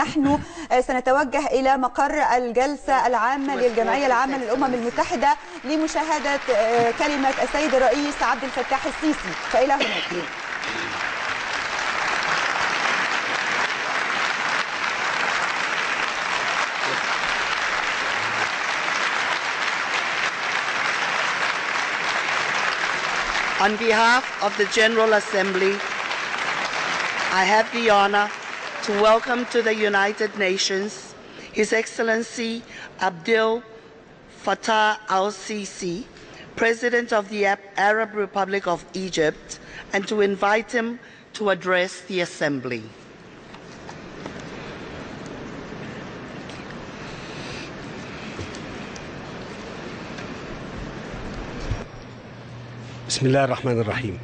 نحن سنتوجه إلى مقر الجلسة العامة للجمعية العامة للأمم المتحدة لمشاهدة كلمة السيد الرئيس عبد الفتاح السيسي، فإلى هناك. On behalf of the General Assembly, I have the honor to welcome to the United Nations His Excellency Abdel Fattah al-Sisi, President of the Arab Republic of Egypt, and to invite him to address the Assembly. بسم الله الرحمن الرحيم.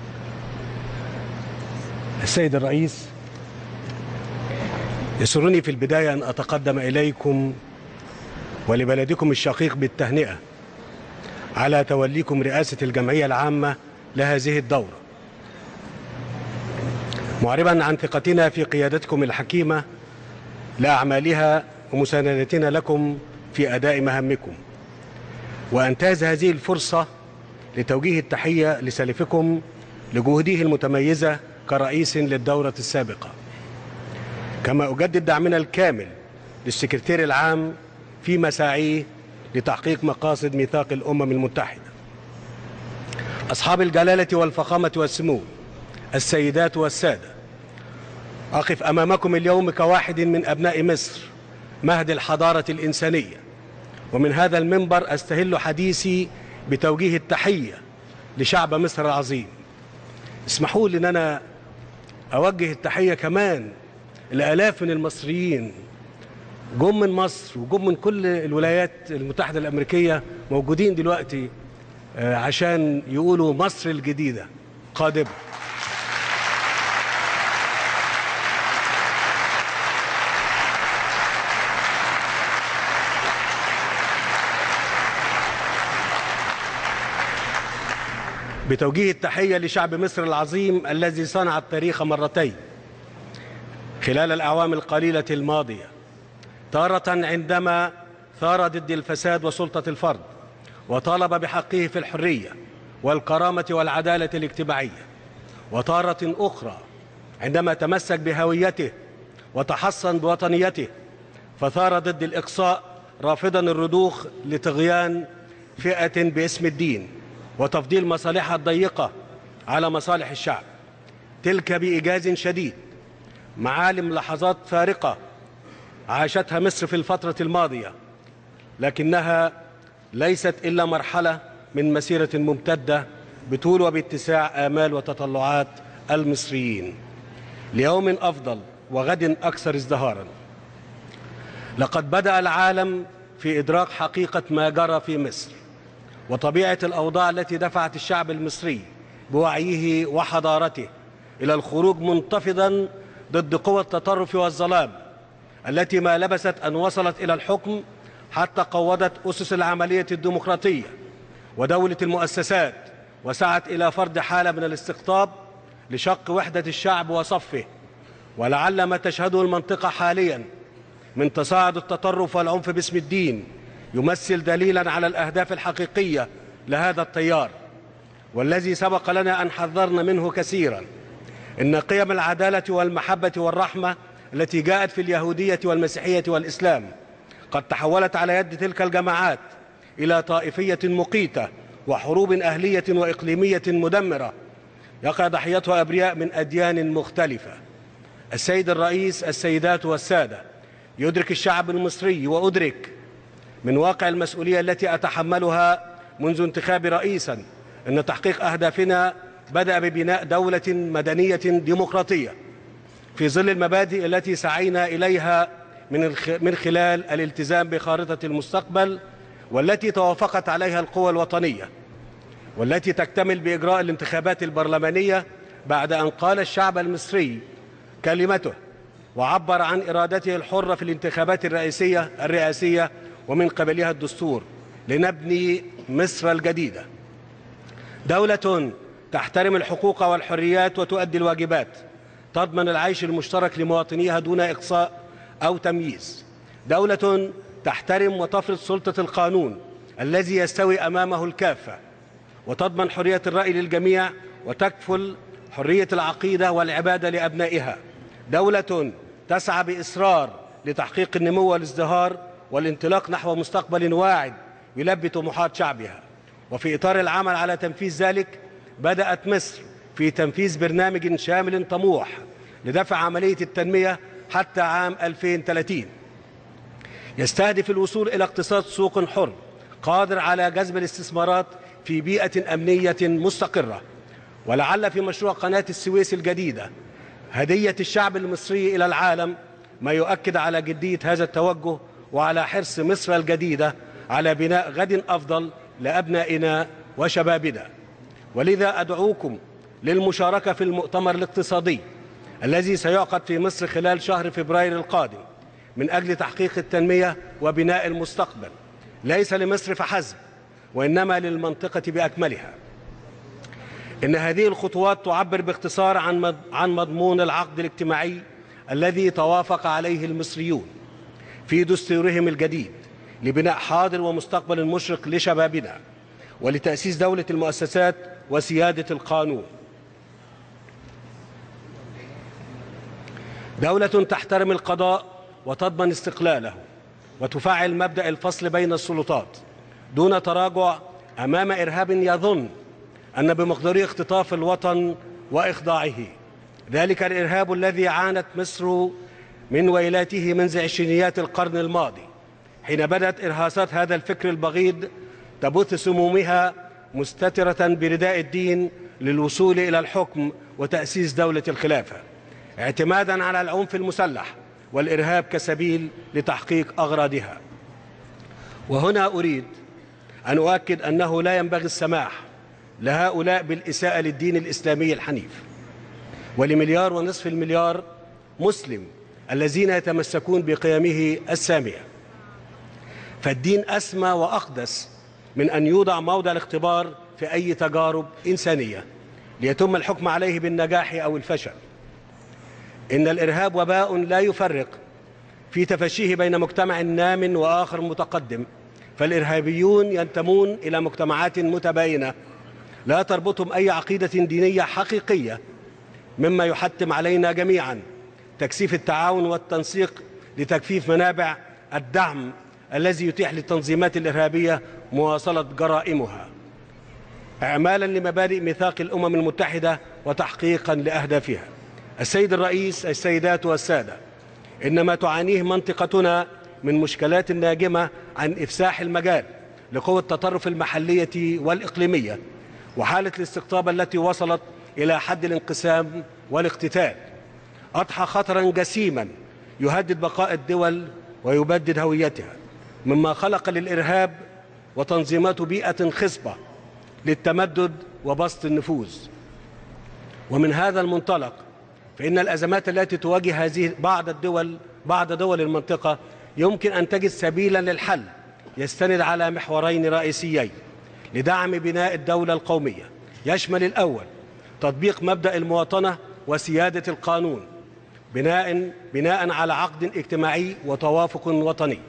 السيد الرئيس، يسرني في البداية أن أتقدم إليكم ولبلدكم الشقيق بالتهنئة على توليكم رئاسة الجمعية العامة لهذه الدورة، معربا عن ثقتنا في قيادتكم الحكيمة لأعمالها ومساندتنا لكم في أداء مهامكم، وأنتهز هذه الفرصة لتوجيه التحية لسلفكم لجهوده المتميزة كرئيس للدورة السابقة، كما أجدد دعمنا الكامل للسكرتير العام في مساعيه لتحقيق مقاصد ميثاق الأمم المتحدة. أصحاب الجلالة والفخامة والسمو، السيدات والسادة، أقف أمامكم اليوم كواحد من أبناء مصر مهد الحضارة الإنسانية، ومن هذا المنبر أستهل حديثي بتوجيه التحية لشعب مصر العظيم. اسمحوا لي أن أنا أوجه التحية كمان لآلاف من المصريين جم من مصر وجم من كل الولايات المتحدة الأمريكية، موجودين دلوقتي عشان يقولوا مصر الجديدة قادمة. بتوجيه التحية لشعب مصر العظيم الذي صنع التاريخ مرتين خلال الأعوام القليلة الماضية، تارة عندما ثار ضد الفساد وسلطة الفرد وطالب بحقه في الحرية والكرامة والعدالة الاجتماعية، وتارة أخرى عندما تمسك بهويته وتحصن بوطنيته فثار ضد الإقصاء رافضا الرضوخ لطغيان فئة باسم الدين وتفضيل مصالحها الضيقة على مصالح الشعب. تلك بإيجاز شديد معالم لحظات فارقة عاشتها مصر في الفترة الماضية، لكنها ليست إلا مرحلة من مسيرة ممتدة بطول وباتساع آمال وتطلعات المصريين ليوم أفضل وغد أكثر ازدهارا. لقد بدأ العالم في إدراك حقيقة ما جرى في مصر وطبيعة الأوضاع التي دفعت الشعب المصري بوعيه وحضارته إلى الخروج منتفضا ضد قوى التطرف والظلام التي ما لبثت أن وصلت إلى الحكم حتى قوضت أسس العملية الديمقراطية ودولة المؤسسات، وسعت إلى فرض حالة من الاستقطاب لشق وحدة الشعب وصفه. ولعل ما تشهده المنطقة حاليا من تصاعد التطرف والعنف باسم الدين يمثل دليلا على الأهداف الحقيقية لهذا التيار، والذي سبق لنا أن حذرنا منه كثيرا. إن قيم العدالة والمحبة والرحمة التي جاءت في اليهودية والمسيحية والإسلام قد تحولت على يد تلك الجماعات إلى طائفية مقيتة وحروب أهلية وإقليمية مدمرة يقع ضحيتها أبرياء من أديان مختلفة. السيد الرئيس، السيدات والسادة، يدرك الشعب المصري وأدرك من واقع المسؤولية التي أتحملها منذ انتخاب رئيسا أن تحقيق أهدافنا بدأ ببناء دولة مدنية ديمقراطية في ظل المبادئ التي سعينا إليها من خلال الالتزام بخارطة المستقبل، والتي توافقت عليها القوى الوطنية، والتي تكتمل بإجراء الانتخابات البرلمانية بعد أن قال الشعب المصري كلمته وعبر عن إرادته الحرة في الانتخابات الرئاسية ومن قبلها الدستور لنبني مصر الجديدة، دولة تحترم الحقوق والحريات وتؤدي الواجبات، تضمن العيش المشترك لمواطنيها دون إقصاء أو تمييز. دولة تحترم وتفرض سلطة القانون الذي يستوي أمامه الكافة، وتضمن حرية الرأي للجميع، وتكفل حرية العقيدة والعبادة لأبنائها. دولة تسعى بإصرار لتحقيق النمو والازدهار والانطلاق نحو مستقبل واعد يلبي طموحات شعبها. وفي إطار العمل على تنفيذ ذلك، بدأت مصر في تنفيذ برنامج شامل طموح لدفع عملية التنمية حتى عام 2030، يستهدف الوصول إلى اقتصاد سوق حر قادر على جذب الاستثمارات في بيئة أمنية مستقرة. ولعل في مشروع قناة السويس الجديدة هدية الشعب المصري إلى العالم ما يؤكد على جدية هذا التوجه وعلى حرص مصر الجديدة على بناء غد أفضل لأبنائنا وشبابنا. ولذا أدعوكم للمشاركة في المؤتمر الاقتصادي الذي سيعقد في مصر خلال شهر فبراير القادم من أجل تحقيق التنمية وبناء المستقبل، ليس لمصر فحسب وإنما للمنطقة بأكملها. إن هذه الخطوات تعبر باختصار عن مضمون العقد الاجتماعي الذي توافق عليه المصريون في دستورهم الجديد لبناء حاضر ومستقبل مشرق لشبابنا، ولتأسيس دولة المؤسسات وسيادة القانون. دولة تحترم القضاء وتضمن استقلاله، وتفعل مبدأ الفصل بين السلطات دون تراجع أمام إرهاب يظن أن بمقدوره اختطاف الوطن وإخضاعه. ذلك الإرهاب الذي عانت مصر من ويلاته منذ عشرينيات القرن الماضي، حين بدأت إرهاصات هذا الفكر البغيض تبث سمومها مستترة برداء الدين للوصول إلى الحكم وتأسيس دولة الخلافة، اعتمادا على العنف المسلح والإرهاب كسبيل لتحقيق أغراضها. وهنا أريد أن أؤكد أنه لا ينبغي السماح لهؤلاء بالإساءة للدين الإسلامي الحنيف ولمليار ونصف المليار مسلم الذين يتمسكون بقيمه السامية. فالدين أسمى وأقدس من أن يوضع موضع الاختبار في أي تجارب إنسانية ليتم الحكم عليه بالنجاح أو الفشل. إن الإرهاب وباء لا يفرق في تفشيه بين مجتمع نام وآخر متقدم، فالإرهابيون ينتمون إلى مجتمعات متباينة لا تربطهم أي عقيدة دينية حقيقية، مما يحتم علينا جميعا تكثيف التعاون والتنسيق لتجفيف منابع الدعم الذي يتيح للتنظيمات الإرهابية مواصلة جرائمها، إعمالا لمبادئ ميثاق الأمم المتحدة وتحقيقا لأهدافها. السيد الرئيس، السيدات والسادة، إن ما تعانيه منطقتنا من مشكلات ناجمة عن إفساح المجال لقوى التطرف المحلية والإقليمية وحالة الاستقطاب التي وصلت إلى حد الانقسام والاقتتال، أضحى خطرا جسيما يهدد بقاء الدول ويبدد هويتها، مما خلق للإرهاب وتنظيمات بيئة خصبة للتمدد وبسط النفوذ. ومن هذا المنطلق فإن الأزمات التي تواجه هذه بعض دول المنطقة يمكن أن تجد سبيلا للحل يستند على محورين رئيسيين لدعم بناء الدولة القومية، يشمل الأول تطبيق مبدأ المواطنة وسيادة القانون بناء على عقد اجتماعي وتوافق وطني،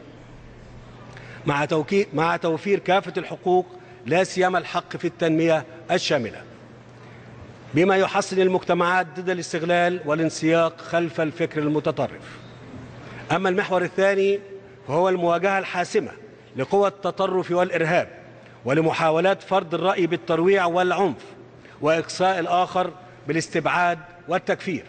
مع توفير كافة الحقوق لا سيما الحق في التنمية الشاملة، بما يحصن المجتمعات ضد الاستغلال والانسياق خلف الفكر المتطرف. أما المحور الثاني فهو المواجهة الحاسمة لقوى التطرف والإرهاب ولمحاولات فرض الرأي بالترويع والعنف وإقصاء الآخر بالاستبعاد والتكفير.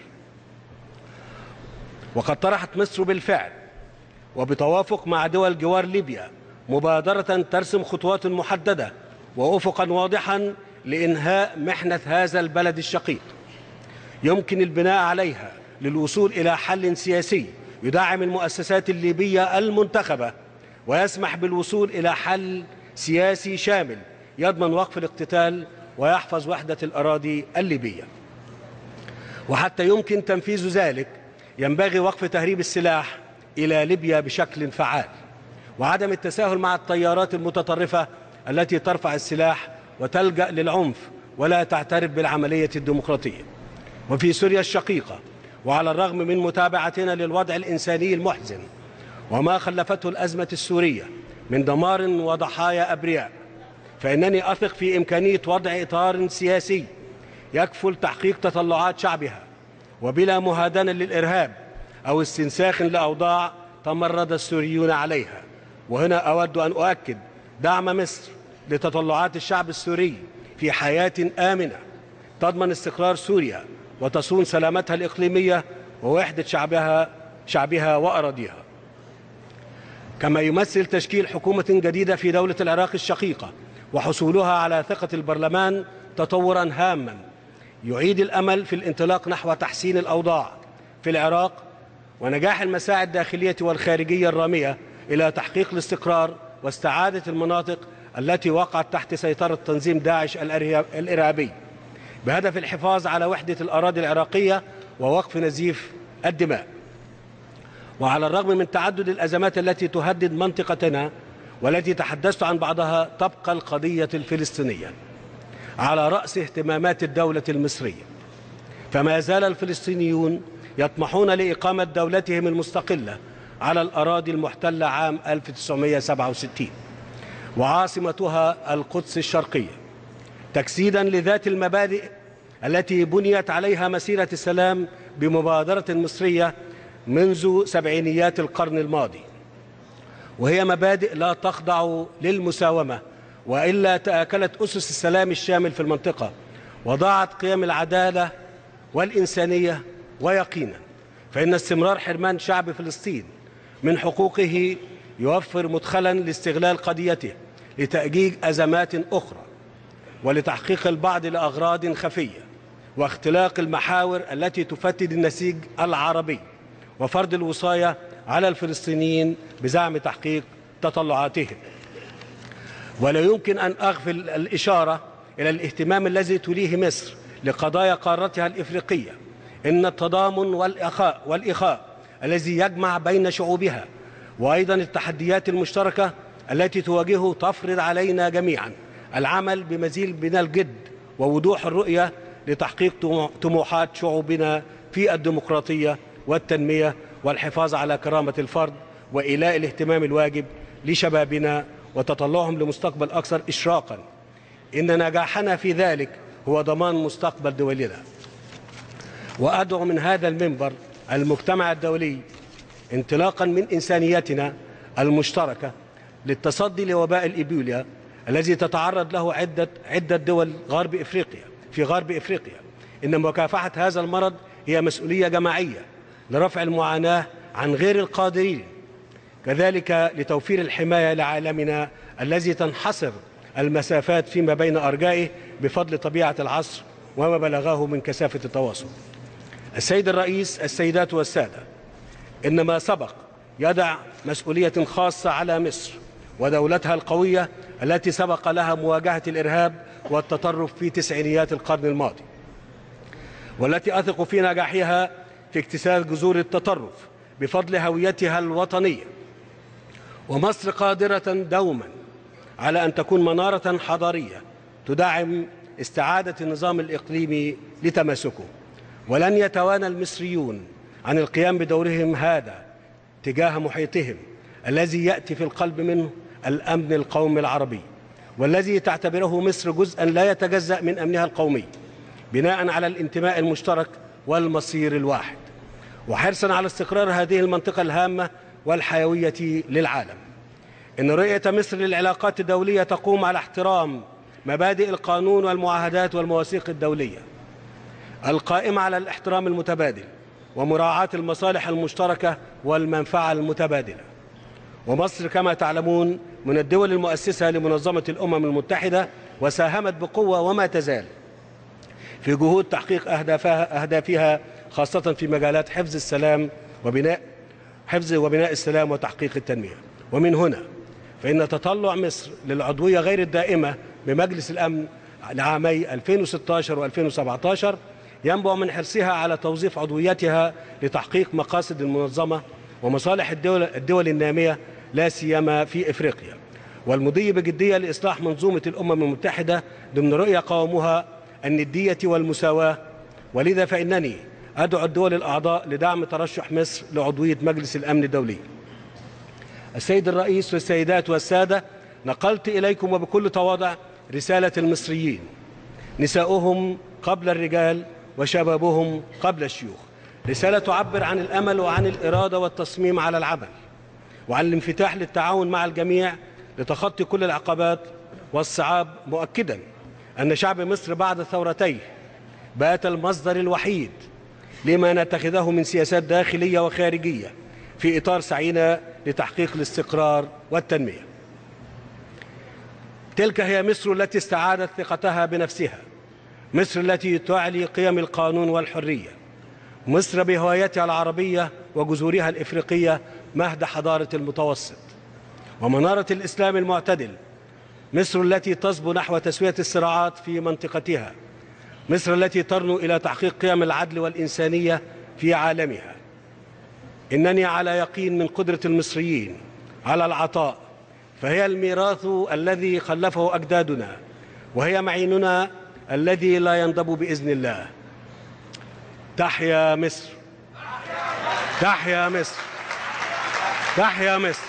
وقد طرحت مصر بالفعل وبتوافق مع دول جوار ليبيا مبادرة ترسم خطوات محددة وأفقا واضحا لإنهاء محنة هذا البلد الشقيق يمكن البناء عليها للوصول إلى حل سياسي يدعم المؤسسات الليبية المنتخبة ويسمح بالوصول إلى حل سياسي شامل يضمن وقف الاقتتال ويحفظ وحدة الأراضي الليبية. وحتى يمكن تنفيذ ذلك ينبغي وقف تهريب السلاح إلى ليبيا بشكل فعال وعدم التساهل مع التيارات المتطرفة التي ترفع السلاح وتلجأ للعنف ولا تعترف بالعملية الديمقراطية. وفي سوريا الشقيقة وعلى الرغم من متابعتنا للوضع الإنساني المحزن وما خلفته الأزمة السورية من دمار وضحايا أبرياء، فإنني أثق في إمكانية وضع إطار سياسي يكفل تحقيق تطلعات شعبها وبلا مهادنة للإرهاب أو استنساخ لأوضاع تمرد السوريون عليها. وهنا أود أن أؤكد دعم مصر لتطلعات الشعب السوري في حياة آمنة تضمن استقرار سوريا وتصون سلامتها الإقليمية ووحدة شعبها وأراضيها. كما يمثل تشكيل حكومة جديدة في دولة العراق الشقيقة وحصولها على ثقة البرلمان تطورا هاما يعيد الأمل في الانطلاق نحو تحسين الأوضاع في العراق ونجاح المساعي الداخلية والخارجية الرامية إلى تحقيق الاستقرار واستعادة المناطق التي وقعت تحت سيطرة تنظيم داعش الإرهابي بهدف الحفاظ على وحدة الأراضي العراقية ووقف نزيف الدماء. وعلى الرغم من تعدد الأزمات التي تهدد منطقتنا والتي تحدثت عن بعضها، تبقى القضية الفلسطينية على رأس اهتمامات الدولة المصرية، فما زال الفلسطينيون يطمحون لإقامة دولتهم المستقلة على الأراضي المحتلة عام 1967 وعاصمتها القدس الشرقية، تجسيدا لذات المبادئ التي بنيت عليها مسيرة السلام بمبادرة مصرية منذ سبعينيات القرن الماضي، وهي مبادئ لا تخضع للمساومة وإلا تآكلت أسس السلام الشامل في المنطقة وضاعت قيم العدالة والإنسانية. ويقينا فإن استمرار حرمان شعب فلسطين من حقوقه يوفر مدخلا لاستغلال قضيته لتأجيج أزمات أخرى ولتحقيق البعض لأغراض خفية واختلاق المحاور التي تفتت النسيج العربي وفرض الوصاية على الفلسطينيين بزعم تحقيق تطلعاتهم. ولا يمكن أن أغفل الإشارة إلى الاهتمام الذي توليه مصر لقضايا قارتها الإفريقية. إن التضامن والإخاء الذي يجمع بين شعوبها وأيضا التحديات المشتركة التي تواجهه تفرض علينا جميعا العمل بمزيد من الجد ووضوح الرؤية لتحقيق طموحات شعوبنا في الديمقراطية والتنمية والحفاظ على كرامة الفرد وإيلاء الاهتمام الواجب لشبابنا وتطلعهم لمستقبل أكثر إشراقا. إن نجاحنا في ذلك هو ضمان مستقبل دولنا. وأدعو من هذا المنبر المجتمع الدولي انطلاقا من إنسانيتنا المشتركة للتصدي لوباء الإيبوليا الذي تتعرض له عدة دول في غرب إفريقيا. إن مكافحة هذا المرض هي مسؤولية جماعية لرفع المعاناة عن غير القادرين، كذلك لتوفير الحماية لعالمنا الذي تنحصر المسافات فيما بين أرجائه بفضل طبيعة العصر وما بلغه من كثافة التواصل. السيد الرئيس، السيدات والسادة، إن ما سبق يضع مسؤولية خاصة على مصر ودولتها القوية التي سبق لها مواجهة الإرهاب والتطرف في تسعينيات القرن الماضي، والتي أثق في نجاحها في اجتثاث جذور التطرف بفضل هويتها الوطنية. ومصر قادرة دوما على أن تكون منارة حضارية تدعم استعادة النظام الإقليمي لتماسكه. ولن يتوانى المصريون عن القيام بدورهم هذا تجاه محيطهم الذي يأتي في القلب منه الأمن القومي العربي، والذي تعتبره مصر جزءا لا يتجزأ من أمنها القومي بناء على الانتماء المشترك والمصير الواحد، وحرصا على استقرار هذه المنطقة الهامة والحيوية للعالم. إن رؤية مصر للعلاقات الدولية تقوم على احترام مبادئ القانون والمعاهدات والمواثيق الدولية القائمة على الاحترام المتبادل ومراعاة المصالح المشتركة والمنفعة المتبادلة. ومصر كما تعلمون من الدول المؤسسة لمنظمة الأمم المتحدة، وساهمت بقوة وما تزال في جهود تحقيق أهدافها خاصة في مجالات حفظ السلام وبناء السلام وتحقيق التنمية. ومن هنا فإن تطلع مصر للعضوية غير الدائمة بمجلس الأمن لعامي 2016 و2017 ينبع من حرصها على توظيف عضويتها لتحقيق مقاصد المنظمة ومصالح الدول النامية لا سيما في إفريقيا، والمضي بجدية لإصلاح منظومة الأمم المتحدة ضمن رؤية قوامها الندية والمساواة. ولذا فإنني أدعو الدول الأعضاء لدعم ترشح مصر لعضوية مجلس الأمن الدولي. السيد الرئيس والسيدات والسادة، نقلت إليكم وبكل تواضع رسالة المصريين، نساؤهم قبل الرجال وشبابهم قبل الشيوخ، رسالة تعبر عن الأمل وعن الإرادة والتصميم على العمل وعن الانفتاح للتعاون مع الجميع لتخطي كل العقبات والصعاب، مؤكدا أن شعب مصر بعد ثورتيه بات المصدر الوحيد لما نتخذه من سياسات داخلية وخارجية في إطار سعينا لتحقيق الاستقرار والتنمية. تلك هي مصر التي استعادت ثقتها بنفسها، مصر التي تعلي قيم القانون والحرية، مصر بهويتها العربية وجذورها الإفريقية مهد حضارة المتوسط ومنارة الإسلام المعتدل، مصر التي تصبو نحو تسوية الصراعات في منطقتها، مصر التي ترنو إلى تحقيق قيم العدل والإنسانية في عالمها. إنني على يقين من قدرة المصريين على العطاء، فهي الميراث الذي خلفه أجدادنا، وهي معيننا الذي لا ينضب بإذن الله. تحيا مصر، تحيا مصر، تحيا مصر،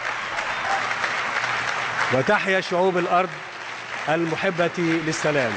وتحيا شعوب الأرض المحبة للسلام.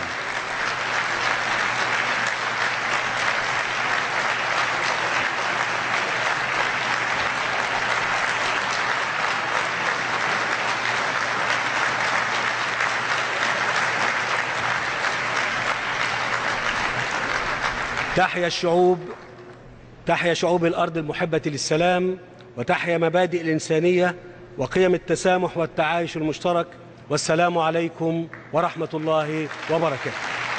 تحيا الشعوب، تحيا شعوب الأرض المحبة للسلام، وتحيا مبادئ الإنسانية وقيم التسامح والتعايش المشترك. والسلام عليكم ورحمة الله وبركاته.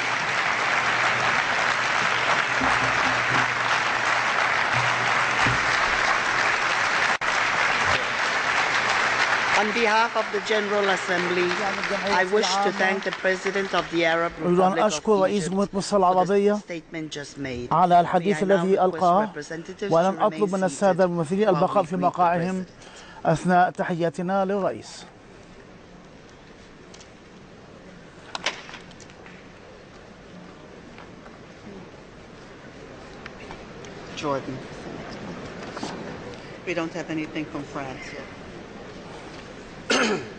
On behalf of the General Assembly, I wish to thank the President of the Arab أريد أن Republic أشكر of رئيس Egypt جمهورية مصر for the العربية statement just made. على الحديث May I now الذي request ألقاه، representatives ولن to أطلب remain من السادة seated الممثلين while البقاء we في greet the مقاعدهم President. أثناء تحياتنا للرئيس. Jordan. We don't have anything from France yet.